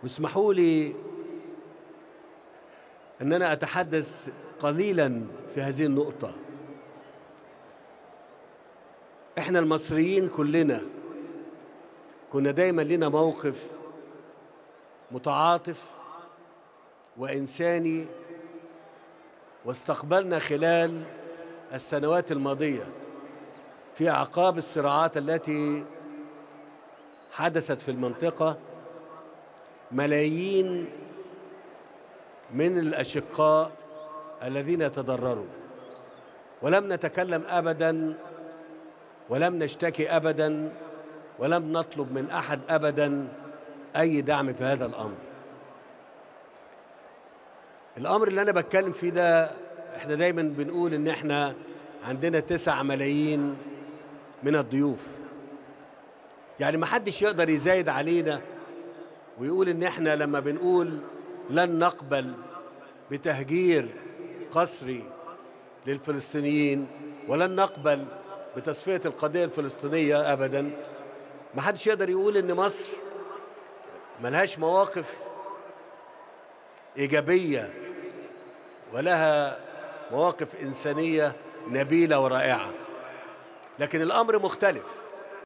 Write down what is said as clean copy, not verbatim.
واسمحوا لي أن أنا أتحدث قليلا في هذه النقطة. إحنا المصريين كلنا كنا دايما لنا موقف متعاطف وإنساني، واستقبلنا خلال السنوات الماضية في أعقاب الصراعات التي حدثت في المنطقة ملايين من الأشقاء الذين تضرروا، ولم نتكلم أبداً ولم نشتكي أبداً ولم نطلب من أحد أبداً أي دعم في هذا الأمر. الأمر اللي أنا بتكلم فيه ده، إحنا دايماً بنقول إن إحنا عندنا 9 ملايين من الضيوف، يعني ما حدش يقدر يزايد علينا ويقول إن إحنا لما بنقول لن نقبل بتهجير قسري للفلسطينيين ولن نقبل بتصفية القضية الفلسطينية أبداً، ما حدش يقدر يقول إن مصر ملهاش مواقف إيجابية ولها مواقف إنسانية نبيلة ورائعة. لكن الأمر مختلف.